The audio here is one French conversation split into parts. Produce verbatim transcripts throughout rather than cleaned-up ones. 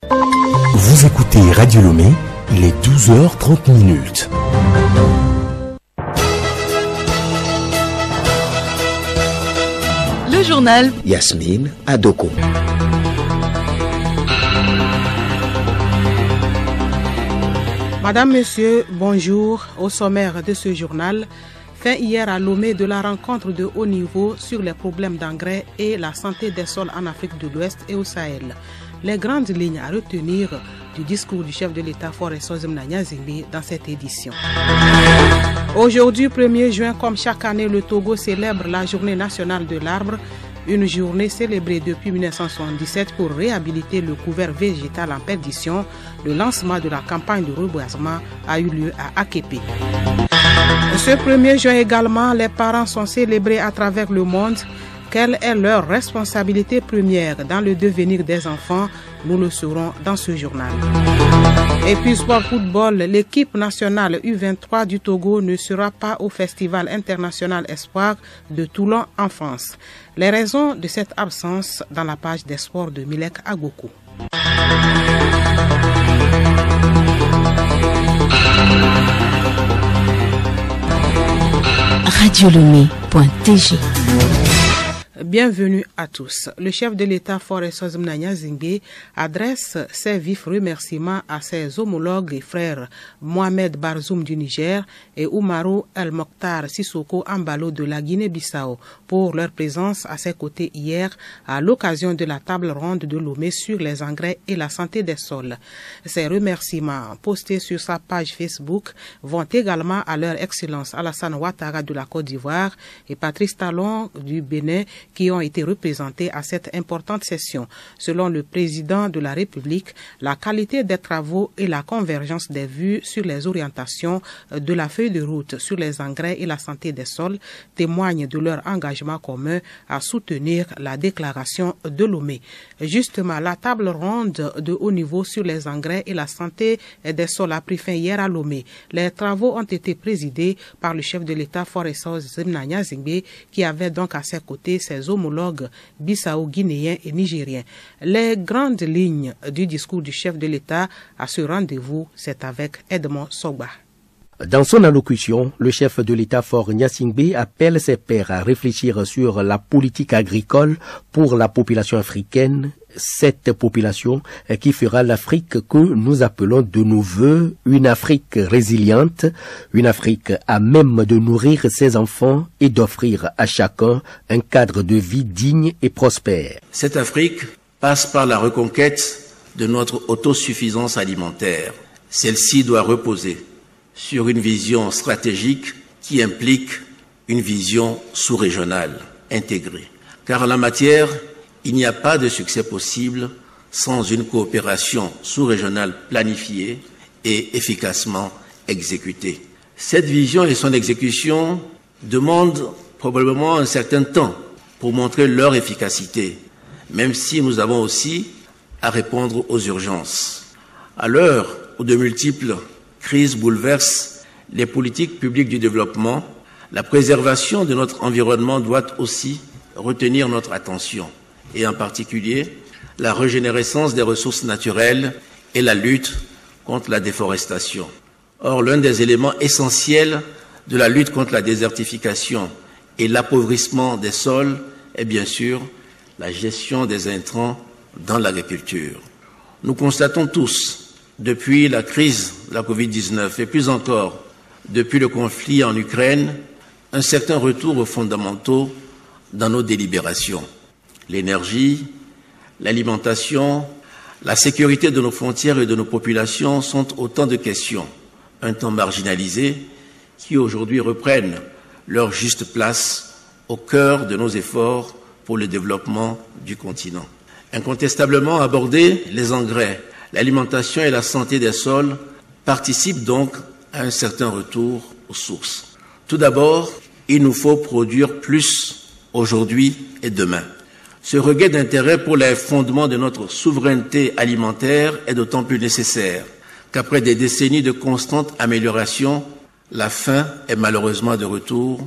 Vous écoutez Radio Lomé, il est douze heures trente minutes. Le journal Yasmine Adoko. Madame, Monsieur, bonjour. Au sommaire de ce journal, fin hier à Lomé de la rencontre de haut niveau sur les problèmes d'engrais et la santé des sols en Afrique de l'Ouest et au Sahel. Les grandes lignes à retenir du discours du chef de l'État Faure Sozimna Gnazingbe dans cette édition. Aujourd'hui, premier juin, comme chaque année, le Togo célèbre la journée nationale de l'arbre, une journée célébrée depuis mille neuf cent soixante-dix-sept pour réhabiliter le couvert végétal en perdition. Le lancement de la campagne de reboisement a eu lieu à Aképi. Ce premier juin également, les parents sont célébrés à travers le monde. Quelle est leur responsabilité première dans le devenir des enfants? Nous le saurons dans ce journal. Et puis sport football, l'équipe nationale U vingt-trois du Togo ne sera pas au Festival international Espoir de Toulon en France. Les raisons de cette absence dans la page des sports de Milek Agoku. radio lomé point t g. Bienvenue à tous. Le chef de l'État Faure Sozimna Gnazingbe adresse ses vifs remerciements à ses homologues et frères Mohamed Barzoum du Niger et Oumarou El Mokhtar Sissoko Ambalo de la Guinée-Bissau pour leur présence à ses côtés hier à l'occasion de la table ronde de Lomé sur les engrais et la santé des sols. Ces remerciements postés sur sa page Facebook vont également à leur excellence Alassane Ouattara de la Côte d'Ivoire et Patrice Talon du Bénin qui ont été représentés à cette importante session. Selon le président de la République, la qualité des travaux et la convergence des vues sur les orientations de la feuille de route sur les engrais et la santé des sols témoignent de leur engagement commun à soutenir la déclaration de Lomé. Justement, la table ronde de haut niveau sur les engrais et la santé des sols a pris fin hier à Lomé. Les travaux ont été présidés par le chef de l'État Faure Sozimna Gnazingbe qui avait donc à ses côtés ses homologues bissau-guinéens et nigériens. Les grandes lignes du discours du chef de l'État à ce rendez-vous, c'est avec Edmond Sogba. Dans son allocution, le chef de l'État Faure Gnazingbe appelle ses pairs à réfléchir sur la politique agricole pour la population africaine, cette population qui fera l'Afrique que nous appelons de nos voeux une Afrique résiliente, une Afrique à même de nourrir ses enfants et d'offrir à chacun un cadre de vie digne et prospère. Cette Afrique passe par la reconquête de notre autosuffisance alimentaire. Celle-ci doit reposer sur une vision stratégique qui implique une vision sous-régionale intégrée. Car en la matière, il n'y a pas de succès possible sans une coopération sous-régionale planifiée et efficacement exécutée. Cette vision et son exécution demandent probablement un certain temps pour montrer leur efficacité, même si nous avons aussi à répondre aux urgences. À l'heure où de multiples crises bouleversent les politiques publiques du développement, la préservation de notre environnement doit aussi retenir notre attention, et en particulier la régénérescence des ressources naturelles et la lutte contre la déforestation. Or, l'un des éléments essentiels de la lutte contre la désertification et l'appauvrissement des sols est bien sûr la gestion des intrants dans l'agriculture. Nous constatons tous, depuis la crise de la covid dix-neuf et plus encore depuis le conflit en Ukraine, un certain retour aux fondamentaux dans nos délibérations. L'énergie, l'alimentation, la sécurité de nos frontières et de nos populations sont autant de questions, un temps marginalisées, qui aujourd'hui reprennent leur juste place au cœur de nos efforts pour le développement du continent. Incontestablement aborder les engrais, l'alimentation et la santé des sols participent donc à un certain retour aux sources. Tout d'abord, il nous faut produire plus aujourd'hui et demain. Ce regain d'intérêt pour les fondements de notre souveraineté alimentaire est d'autant plus nécessaire qu'après des décennies de constante amélioration, la faim est malheureusement de retour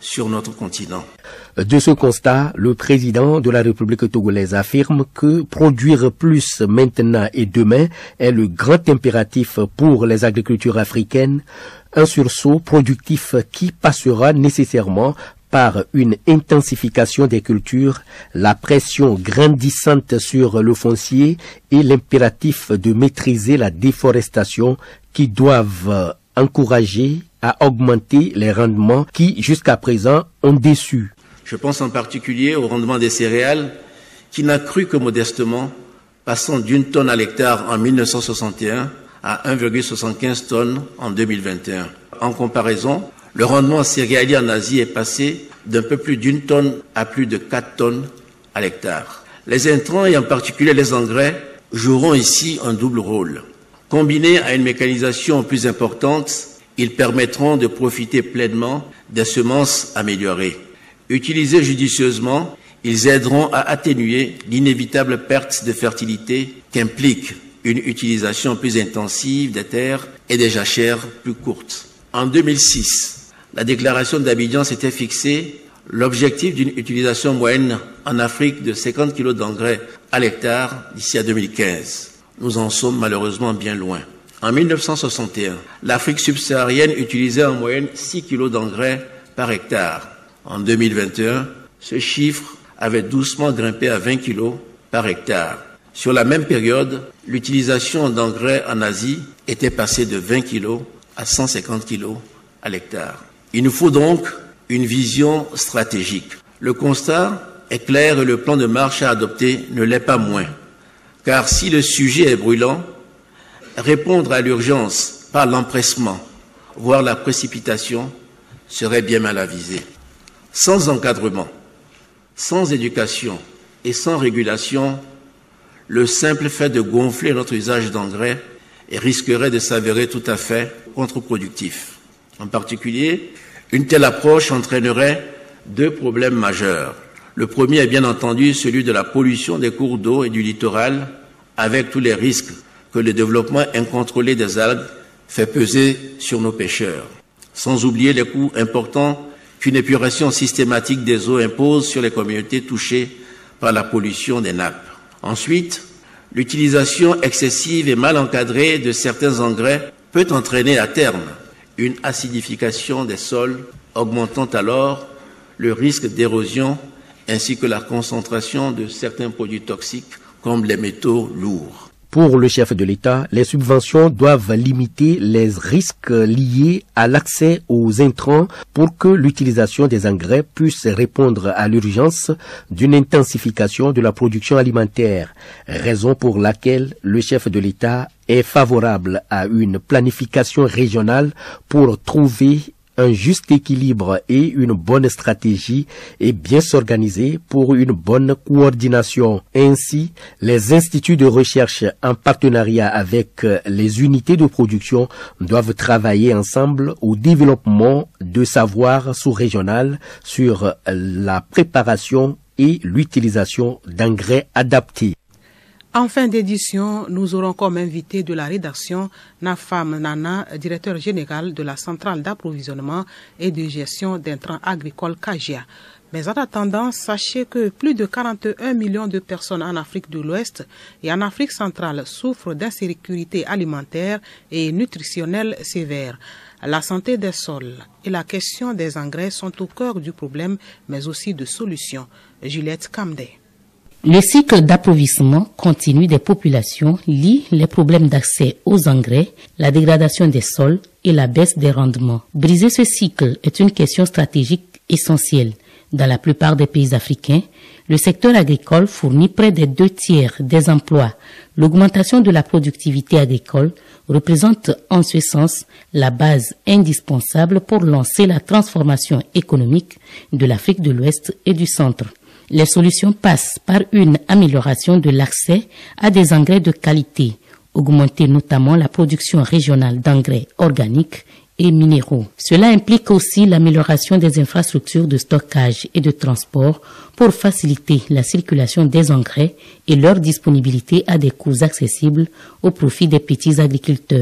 sur notre continent. De ce constat, le président de la République togolaise affirme que produire plus maintenant et demain est le grand impératif pour les agricultures africaines, un sursaut productif qui passera nécessairement par une intensification des cultures, la pression grandissante sur le foncier et l'impératif de maîtriser la déforestation qui doivent encourager à augmenter les rendements qui, jusqu'à présent, ont déçu. Je pense en particulier au rendement des céréales qui n'a cru que modestement, passant d'une tonne à l'hectare en mille neuf cent soixante et un à un virgule soixante-quinze tonnes en deux mille vingt et un. En comparaison, le rendement céréalier en Asie est passé d'un peu plus d'une tonne à plus de quatre tonnes à l'hectare. Les intrants et en particulier les engrais joueront ici un double rôle. Combinés à une mécanisation plus importante, ils permettront de profiter pleinement des semences améliorées. Utilisés judicieusement, ils aideront à atténuer l'inévitable perte de fertilité qu'implique une utilisation plus intensive des terres et des jachères plus courtes. En deux mille six, la déclaration d'Abidjan s'était fixé l'objectif d'une utilisation moyenne en Afrique de cinquante kilos d'engrais à l'hectare d'ici à deux mille quinze. Nous en sommes malheureusement bien loin. En mille neuf cent soixante et un, l'Afrique subsaharienne utilisait en moyenne six kilos d'engrais par hectare. En deux mille vingt et un, ce chiffre avait doucement grimpé à vingt kilos par hectare. Sur la même période, l'utilisation d'engrais en Asie était passée de vingt kilos à cent cinquante kilos à l'hectare. Il nous faut donc une vision stratégique. Le constat est clair et le plan de marche à adopter ne l'est pas moins. Car si le sujet est brûlant, répondre à l'urgence par l'empressement, voire la précipitation, serait bien mal avisé. Sans encadrement, sans éducation et sans régulation, le simple fait de gonfler notre usage d'engrais risquerait de s'avérer tout à fait contre-productif. En particulier, une telle approche entraînerait deux problèmes majeurs. Le premier est bien entendu celui de la pollution des cours d'eau et du littoral, avec tous les risques que le développement incontrôlé des algues fait peser sur nos pêcheurs. Sans oublier les coûts importants qu'une épuration systématique des eaux impose sur les communautés touchées par la pollution des nappes. Ensuite, l'utilisation excessive et mal encadrée de certains engrais peut entraîner à terme une acidification des sols, augmentant alors le risque d'érosion ainsi que la concentration de certains produits toxiques comme les métaux lourds. Pour le chef de l'État, les subventions doivent limiter les risques liés à l'accès aux intrants pour que l'utilisation des engrais puisse répondre à l'urgence d'une intensification de la production alimentaire, raison pour laquelle le chef de l'État est favorable à une planification régionale pour trouver un juste équilibre et une bonne stratégie et bien s'organiser pour une bonne coordination. Ainsi, les instituts de recherche en partenariat avec les unités de production doivent travailler ensemble au développement de savoirs sous-régional sur la préparation et l'utilisation d'engrais adaptés. En fin d'édition, nous aurons comme invité de la rédaction Nafam Nana, directeur général de la centrale d'approvisionnement et de gestion d'intrants agricoles C A G I A. Mais en attendant, sachez que plus de quarante et un millions de personnes en Afrique de l'Ouest et en Afrique centrale souffrent d'insécurité alimentaire et nutritionnelle sévère. La santé des sols et la question des engrais sont au cœur du problème, mais aussi de solutions. Juliette Kamde. Le cycle d'approvisionnement continu des populations lie les problèmes d'accès aux engrais, la dégradation des sols et la baisse des rendements. Briser ce cycle est une question stratégique essentielle. Dans la plupart des pays africains, le secteur agricole fournit près des deux tiers des emplois. L'augmentation de la productivité agricole représente en ce sens la base indispensable pour lancer la transformation économique de l'Afrique de l'Ouest et du Centre. Les solutions passent par une amélioration de l'accès à des engrais de qualité, augmenter notamment la production régionale d'engrais organiques et minéraux. Cela implique aussi l'amélioration des infrastructures de stockage et de transport pour faciliter la circulation des engrais et leur disponibilité à des coûts accessibles au profit des petits agriculteurs.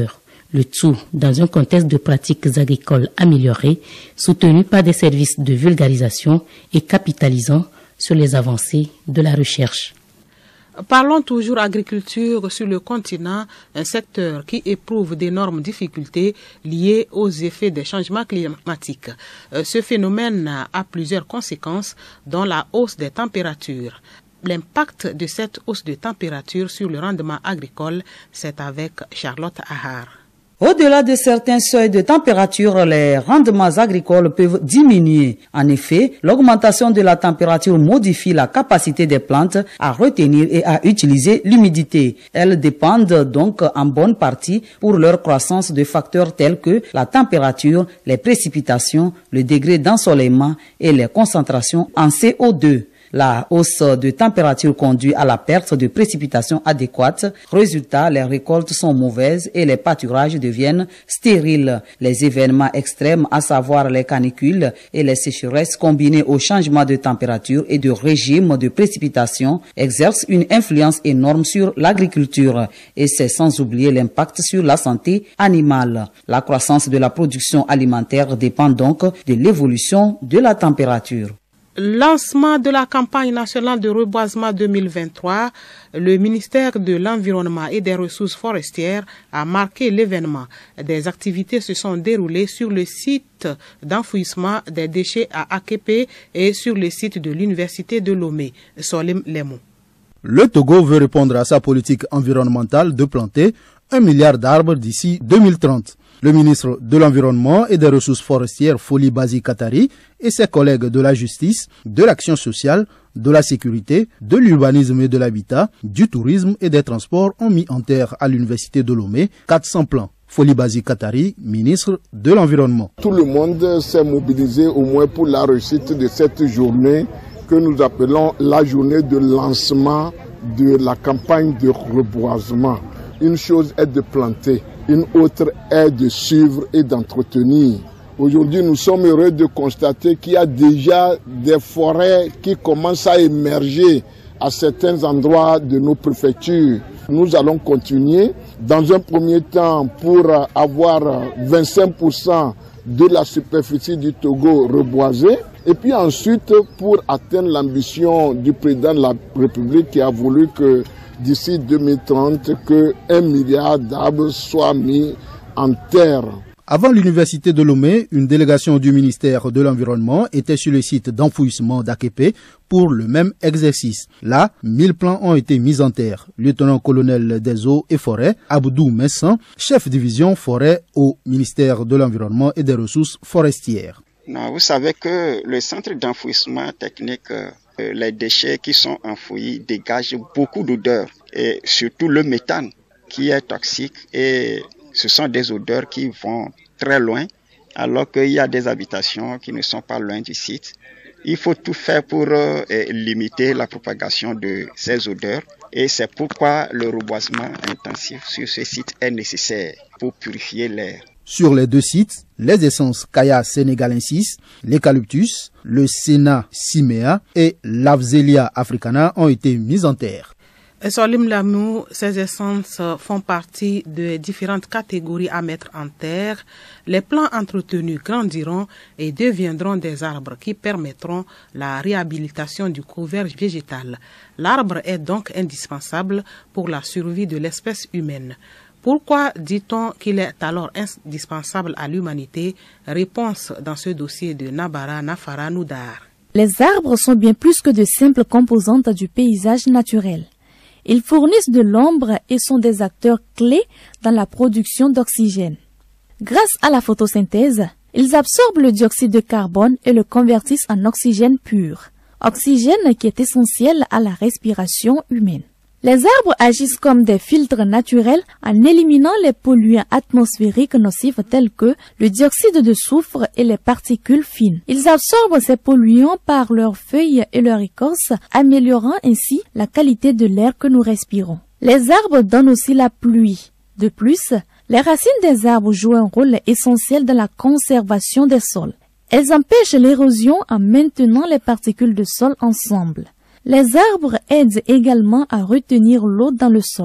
Le tout dans un contexte de pratiques agricoles améliorées, soutenues par des services de vulgarisation et capitalisant sur les avancées de la recherche. Parlons toujours agriculture sur le continent, un secteur qui éprouve d'énormes difficultés liées aux effets des changements climatiques. Ce phénomène a plusieurs conséquences, dont la hausse des températures. L'impact de cette hausse de température sur le rendement agricole, c'est avec Charlotte Ahar. Au-delà de certains seuils de température, les rendements agricoles peuvent diminuer. En effet, l'augmentation de la température modifie la capacité des plantes à retenir et à utiliser l'humidité. Elles dépendent donc en bonne partie pour leur croissance de facteurs tels que la température, les précipitations, le degré d'ensoleillement et les concentrations en C O deux. La hausse de température conduit à la perte de précipitations adéquates. Résultat, les récoltes sont mauvaises et les pâturages deviennent stériles. Les événements extrêmes, à savoir les canicules et les sécheresses combinées au changement de température et de régime de précipitation, exercent une influence énorme sur l'agriculture. Et c'est sans oublier l'impact sur la santé animale. La croissance de la production alimentaire dépend donc de l'évolution de la température. Lancement de la campagne nationale de reboisement deux mille vingt-trois, le ministère de l'Environnement et des Ressources forestières a marqué l'événement. Des activités se sont déroulées sur le site d'enfouissement des déchets à Akepe et sur le site de l'Université de Lomé. Solim Lemou. Le Togo veut répondre à sa politique environnementale de planter un milliard d'arbres d'ici deux mille trente. Le ministre de l'Environnement et des Ressources forestières, Foli Bazi Katari, et ses collègues de la justice, de l'action sociale, de la sécurité, de l'urbanisme et de l'habitat, du tourisme et des transports ont mis en terre à l'Université de Lomé quatre cents plans. Foli Bazi Katari, ministre de l'Environnement. Tout le monde s'est mobilisé au moins pour la réussite de cette journée que nous appelons la journée de lancement de la campagne de reboisement. Une chose est de planter, une autre est de suivre et d'entretenir. Aujourd'hui, nous sommes heureux de constater qu'il y a déjà des forêts qui commencent à émerger à certains endroits de nos préfectures. Nous allons continuer dans un premier temps pour avoir vingt-cinq pour cent de la superficie du Togo reboisée. Et puis ensuite, pour atteindre l'ambition du président de la République qui a voulu que d'ici deux mille trente, que un milliard d'arbres soient mis en terre. Avant l'université de Lomé, une délégation du ministère de l'Environnement était sur le site d'enfouissement d'Akepe pour le même exercice. Là, mille plants ont été mis en terre. Lieutenant-colonel des eaux et forêts, Abdou Messan, chef division forêt au ministère de l'Environnement et des Ressources forestières. Non, vous savez que le centre d'enfouissement technique, euh, les déchets qui sont enfouis dégagent beaucoup d'odeurs et surtout le méthane qui est toxique, et ce sont des odeurs qui vont très loin alors qu'il y a des habitations qui ne sont pas loin du site. Il faut tout faire pour euh, limiter la propagation de ces odeurs, et c'est pourquoi le reboisement intensif sur ce site est nécessaire pour purifier l'air. Sur les deux sites, les essences Kaya sénégalensis, l'eucalyptus, le Senna simea et l'Avzelia africana ont été mises en terre. Solim Lamou, ces essences font partie de différentes catégories à mettre en terre. Les plants entretenus grandiront et deviendront des arbres qui permettront la réhabilitation du couvert végétal. L'arbre est donc indispensable pour la survie de l'espèce humaine. Pourquoi dit-on qu'il est alors indispensable à l'humanité? Réponse dans ce dossier de Nabara Nafara Noudar. Les arbres sont bien plus que de simples composantes du paysage naturel. Ils fournissent de l'ombre et sont des acteurs clés dans la production d'oxygène. Grâce à la photosynthèse, ils absorbent le dioxyde de carbone et le convertissent en oxygène pur, oxygène qui est essentiel à la respiration humaine. Les arbres agissent comme des filtres naturels en éliminant les polluants atmosphériques nocifs tels que le dioxyde de soufre et les particules fines. Ils absorbent ces polluants par leurs feuilles et leur écorce, améliorant ainsi la qualité de l'air que nous respirons. Les arbres donnent aussi la pluie. De plus, les racines des arbres jouent un rôle essentiel dans la conservation des sols. Elles empêchent l'érosion en maintenant les particules de sol ensemble. Les arbres aident également à retenir l'eau dans le sol.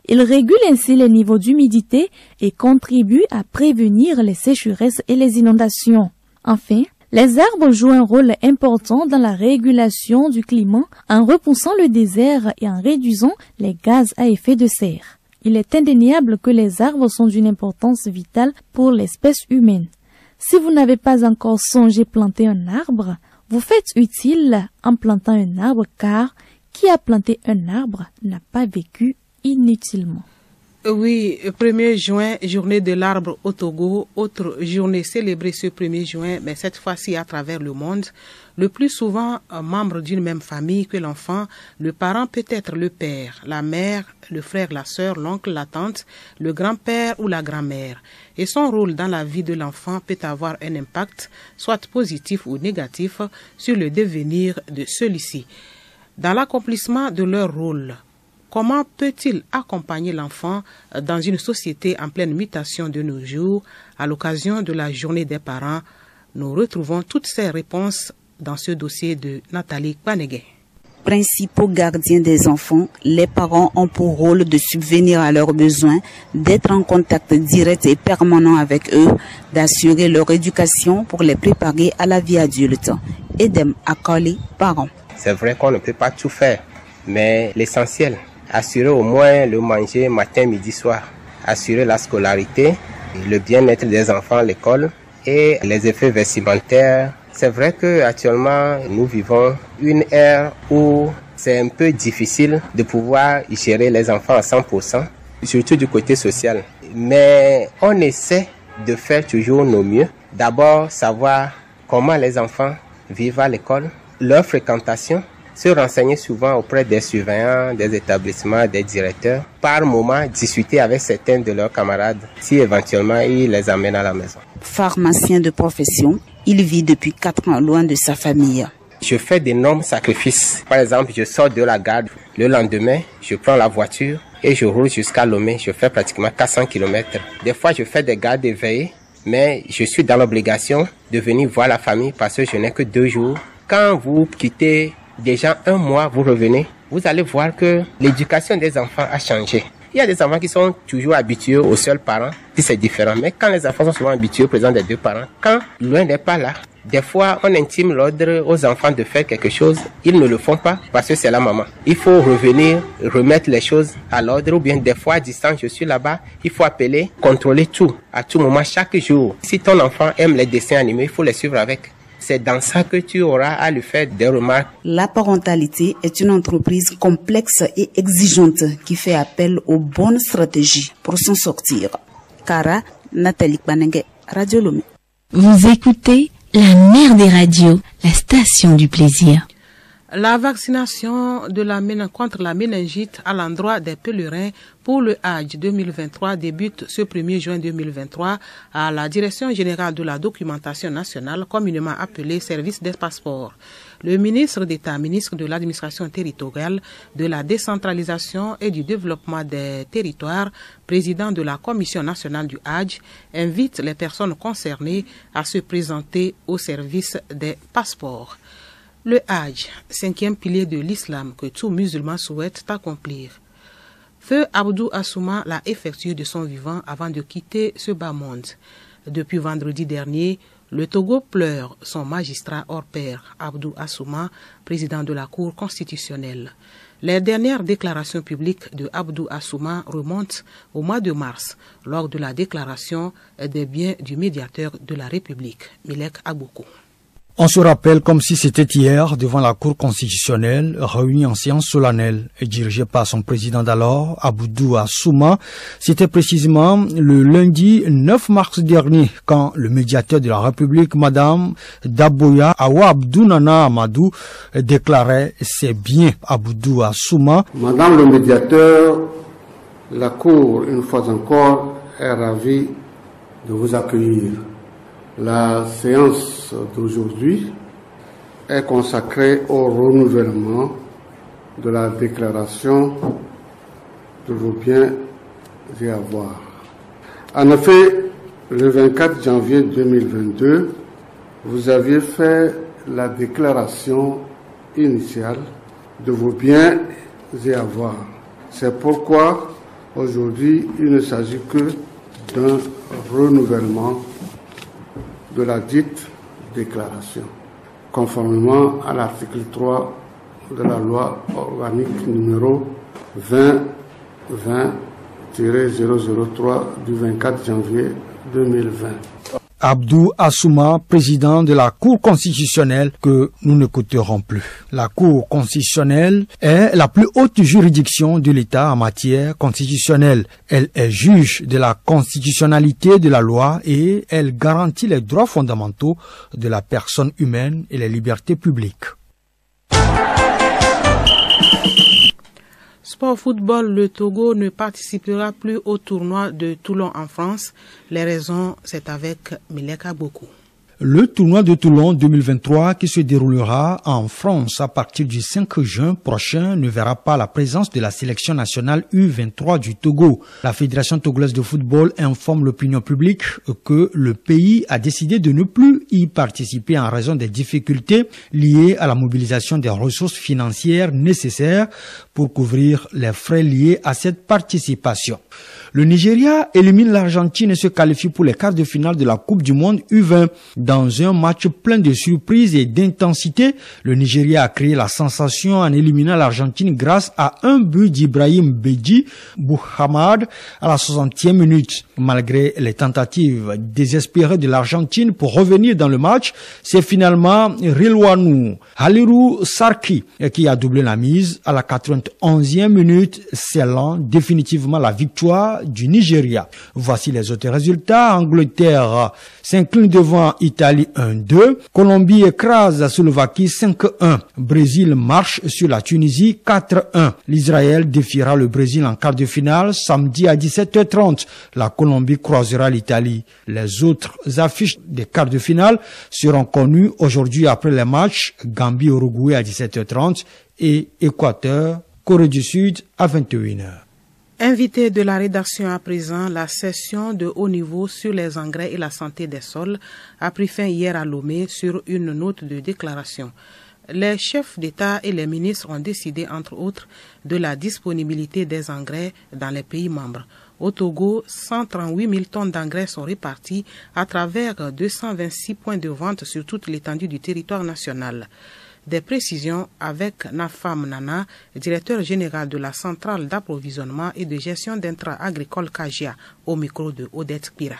Il régule ainsi les niveaux d'humidité et contribue à prévenir les sécheresses et les inondations. Enfin, les arbres jouent un rôle important dans la régulation du climat en repoussant le désert et en réduisant les gaz à effet de serre. Il est indéniable que les arbres sont d'une importance vitale pour l'espèce humaine. Si vous n'avez pas encore songé planter un arbre, vous faites utile en plantant un arbre car qui a planté un arbre n'a pas vécu inutilement. Oui, premier juin, journée de l'arbre au Togo, autre journée célébrée ce premier juin, mais cette fois-ci à travers le monde. Le plus souvent, un membre d'une même famille que l'enfant, le parent peut être le père, la mère, le frère, la sœur, l'oncle, la tante, le grand-père ou la grand-mère. Et son rôle dans la vie de l'enfant peut avoir un impact, soit positif ou négatif, sur le devenir de celui-ci. Dans l'accomplissement de leur rôle, comment peut-il accompagner l'enfant dans une société en pleine mutation de nos jours? À l'occasion de la journée des parents, nous retrouvons toutes ces réponses dans ce dossier de Nathalie Kwanege. Principaux gardiens des enfants, les parents ont pour rôle de subvenir à leurs besoins, d'être en contact direct et permanent avec eux, d'assurer leur éducation pour les préparer à la vie adulte. Edem Akoli, parents. C'est vrai qu'on ne peut pas tout faire, mais l'essentiel, assurer au moins le manger matin, midi, soir, assurer la scolarité, le bien-être des enfants à l'école et les effets vestimentaires. C'est vrai qu'actuellement, nous vivons une ère où c'est un peu difficile de pouvoir gérer les enfants à cent pour cent, surtout du côté social. Mais on essaie de faire toujours nos mieux. D'abord, savoir comment les enfants vivent à l'école, leur fréquentation, se renseigner souvent auprès des surveillants, des établissements, des directeurs. Par moment, discuter avec certains de leurs camarades si éventuellement ils les amènent à la maison. Pharmacien de profession, il vit depuis quatre ans loin de sa famille. Je fais d'énormes sacrifices. Par exemple, je sors de la gare. Le lendemain, je prends la voiture et je roule jusqu'à Lomé. Je fais pratiquement quatre cents kilomètres. Des fois, je fais des gardes éveillées, mais je suis dans l'obligation de venir voir la famille parce que je n'ai que deux jours. Quand vous quittez déjà un mois, vous revenez, vous allez voir que l'éducation des enfants a changé. Il y a des enfants qui sont toujours habitués aux seuls parents, puis c'est différent. Mais quand les enfants sont souvent habitués au présent des deux parents, quand l'un n'est pas là, des fois on intime l'ordre aux enfants de faire quelque chose, ils ne le font pas parce que c'est la maman. Il faut revenir, remettre les choses à l'ordre, ou bien des fois à distance, je suis là-bas, il faut appeler, contrôler tout, à tout moment, chaque jour. Si ton enfant aime les dessins animés, il faut les suivre avec. C'est dans ça que tu auras à lui faire des remarques. La parentalité est une entreprise complexe et exigeante qui fait appel aux bonnes stratégies pour s'en sortir. Kara, Nathalie Kwanege, Radio Lomé. Vous écoutez la mère des radios, la station du plaisir. La vaccination de la contre la méningite à l'endroit des pèlerins pour le Hajj deux mille vingt-trois débute ce premier juin deux mille vingt-trois à la Direction générale de la documentation nationale, communément appelée Service des passeports. Le ministre d'État, ministre de l'administration territoriale, de la décentralisation et du développement des territoires, président de la Commission nationale du Hajj, invite les personnes concernées à se présenter au service des passeports. Le Hajj, cinquième pilier de l'islam que tout musulman souhaite accomplir. Feu Abdou Assouma l'a effectué de son vivant avant de quitter ce bas monde. Depuis vendredi dernier, le Togo pleure son magistrat hors pair, Abdou Assouma, président de la Cour constitutionnelle. Les dernières déclarations publiques de Abdou Assouma remontent au mois de mars, lors de la déclaration des biens du médiateur de la République, Milek Aboukou. On se rappelle comme si c'était hier devant la Cour constitutionnelle, réunie en séance solennelle et dirigée par son président d'alors, Abdou Assouma. C'était précisément le lundi neuf mars dernier quand le médiateur de la République, Madame Daboya Awa Abdounana Amadou, déclarait ses biens. Abdou Assouma. Madame le médiateur, la Cour, une fois encore, est ravie de vous accueillir. La séance d'aujourd'hui est consacrée au renouvellement de la déclaration de vos biens et avoirs. En effet, le vingt-quatre janvier deux mille vingt-deux, vous aviez fait la déclaration initiale de vos biens et avoirs. C'est pourquoi Aujourd'hui, il ne s'agit que d'un renouvellement de la dite déclaration, conformément à l'article trois de la loi organique numéro vingt vingt tiret zéro zéro trois du vingt-quatre janvier deux mille vingt. Abdou Assouma, président de la Cour constitutionnelle, que nous n'écouterons plus. La Cour constitutionnelle est la plus haute juridiction de l'État en matière constitutionnelle. Elle est juge de la constitutionnalité de la loi et elle garantit les droits fondamentaux de la personne humaine et les libertés publiques. Sport football, le Togo ne participera plus au tournoi de Toulon en France. Les raisons, c'est avec Mileka Boku. Le tournoi de Toulon deux mille vingt-trois qui se déroulera en France à partir du cinq juin prochain ne verra pas la présence de la sélection nationale U vingt-trois du Togo. La Fédération togolaise de football informe l'opinion publique que le pays a décidé de ne plus y participer en raison des difficultés liées à la mobilisation des ressources financières nécessaires pour couvrir les frais liés à cette participation. Le Nigeria élimine l'Argentine et se qualifie pour les quarts de finale de la Coupe du Monde U vingt. Dans un match plein de surprises et d'intensité, le Nigeria a créé la sensation en éliminant l'Argentine grâce à un but d'Ibrahim Beji Bouhamad à la soixantième minute. Malgré les tentatives désespérées de l'Argentine pour revenir dans le match, c'est finalement Rilwanu Haliru Sarki qui a doublé la mise à la quatre-vingt-onzième minute, scellant définitivement la victoire du Nigeria. Voici les autres résultats. Angleterre s'incline devant Italie un deux. Colombie écrase la Slovaquie cinq un. Brésil marche sur la Tunisie quatre un. L'Israël défiera le Brésil en quart de finale samedi à dix-sept heures trente. La Colombie croisera l'Italie. Les autres affiches des quarts de finale seront connues aujourd'hui après les matchs Gambie-Uruguay à dix-sept heures trente et Équateur-Corée du Sud à vingt et une heures. Invité de la rédaction à présent, la session de haut niveau sur les engrais et la santé des sols a pris fin hier à Lomé sur une note de déclaration. Les chefs d'État et les ministres ont décidé, entre autres, de la disponibilité des engrais dans les pays membres. Au Togo, cent trente-huit mille tonnes d'engrais sont réparties à travers deux cent vingt-six points de vente sur toute l'étendue du territoire national. Des précisions avec Nafam Nana, directeur général de la centrale d'approvisionnement et de gestion d'intrants agricoles Kajia, au micro de Odette Pira.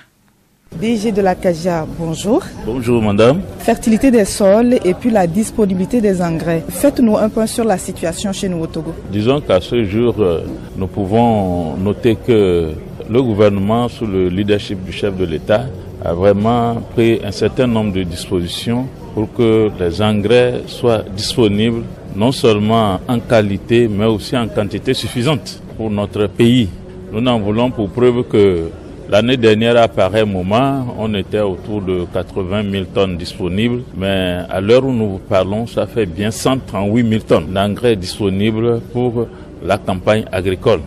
D G de la Kajia, bonjour. Bonjour madame. Fertilité des sols et puis la disponibilité des engrais. Faites-nous un point sur la situation chez nous au Togo. Disons qu'à ce jour, nous pouvons noter que le gouvernement, sous le leadership du chef de l'État, a vraiment pris un certain nombre de dispositions pour que les engrais soient disponibles non seulement en qualité mais aussi en quantité suffisante pour notre pays. Nous n'en voulons pour preuve que l'année dernière, à pareil moment, on était autour de quatre-vingt mille tonnes disponibles, mais à l'heure où nous vous parlons, ça fait bien cent trente-huit mille tonnes d'engrais disponibles pour la campagne agricole.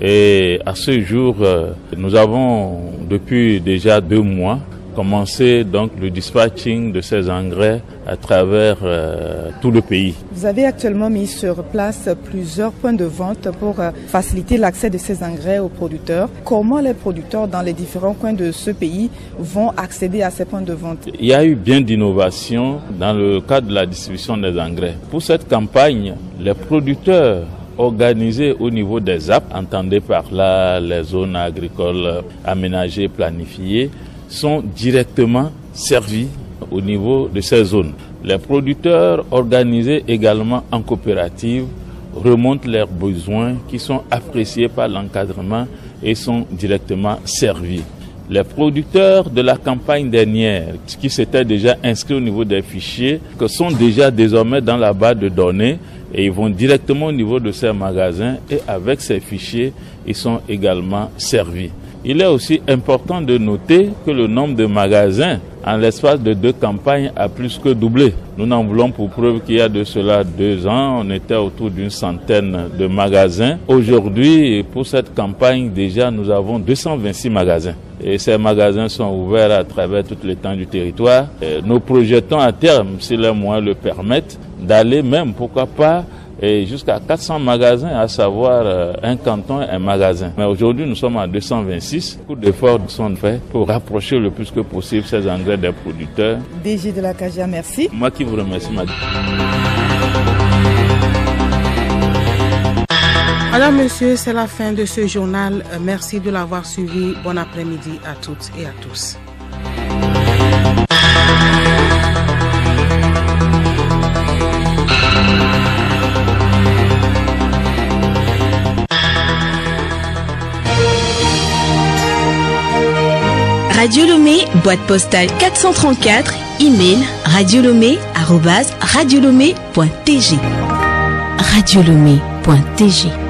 Et à ce jour, nous avons depuis déjà deux mois commencer donc le dispatching de ces engrais à travers euh, tout le pays. Vous avez actuellement mis sur place plusieurs points de vente pour euh, faciliter l'accès de ces engrais aux producteurs. Comment les producteurs dans les différents coins de ce pays vont accéder à ces points de vente? Il y a eu bien d'innovations dans le cadre de la distribution des engrais. Pour cette campagne, les producteurs organisés au niveau des A P, entendez par là les zones agricoles aménagées, planifiées, sont directement servis au niveau de ces zones. Les producteurs organisés également en coopérative remontent leurs besoins qui sont appréciés par l'encadrement et sont directement servis. Les producteurs de la campagne dernière qui s'étaient déjà inscrits au niveau des fichiers, que sont déjà désormais dans la base de données et ils vont directement au niveau de ces magasins et avec ces fichiers, ils sont également servis. Il est aussi important de noter que le nombre de magasins en l'espace de deux campagnes a plus que doublé. Nous n'en voulons pour preuve qu'il y a de cela deux ans, on était autour d'une centaine de magasins. Aujourd'hui, pour cette campagne, déjà, nous avons deux cent vingt-six magasins. Et ces magasins sont ouverts à travers toute l'étendue du territoire. Et nous projetons à terme, si les moyens le permettent, d'aller même, pourquoi pas, et jusqu'à quatre cents magasins, à savoir euh, un canton et un magasin. Mais aujourd'hui, nous sommes à deux cent vingt-six. Beaucoup d'efforts sont faits pour rapprocher le plus que possible ces engrais des producteurs. D G de la C A G A, merci. Moi qui vous remercie, madame. Alors, monsieur, c'est la fin de ce journal. Merci de l'avoir suivi. Bon après-midi à toutes et à tous. Radio Lomé, boîte postale quatre cent trente-quatre, email radiolomé arobase radiolomé point t g. radiolomé point t g